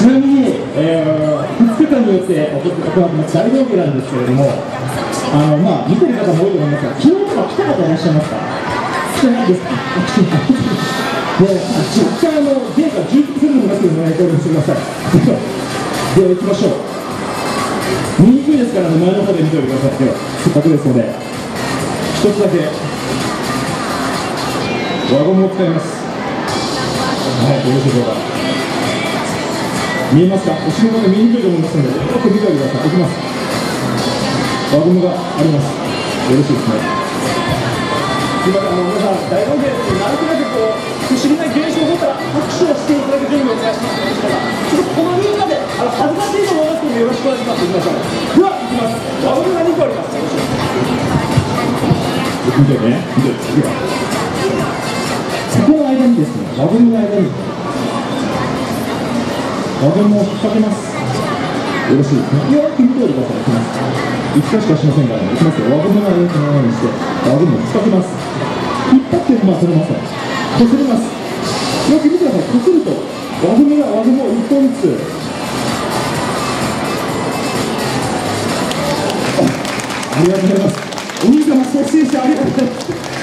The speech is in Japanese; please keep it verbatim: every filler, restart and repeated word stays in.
ちなみに、えー、ふつかかんによって行ってます大道芸なんですけれども、あのまあ見てる方も多いと思いますが、昨日とか来た方いらっしゃいますか？来てないですか？もう実際あの原価充実するのもなくね、協力してください。では行きましょう。見にくいですからね、前の方で見ておいてください。ではせっかくですので一つだけ輪ゴムを使います。はい、よろしいでしょうか。見えますか？後ろから見にくいと思いますので、よく見ておいてください。いきます。輪ゴムがあります。よろしいですね。すみません、あの皆さん、大道芸ってなんとなくこう不思議な現象が起こったら拍手をしていただく準備をお願いします。ちょっとこのみんなであの恥ずかしいと思いますのでよろしくお願いします。いきましょう。では、いきます。輪ゴムがにこあります。よろしく。見てね、見て。次は。ここの間にですね、輪ゴムの間に輪ゴムを引っ掛けます。よろしいですね。よく見ておいてください。いきます。いちかしかしませんからね。いきますよ。輪ゴムの間にこのようにして輪ゴムを引っ掛けます。引っ張ってもまあ取れません。こすります。よく見てください。こすると輪ゴムが輪ゴムをいっぽんずつありがとうございます。お兄様率先してありがとうございます。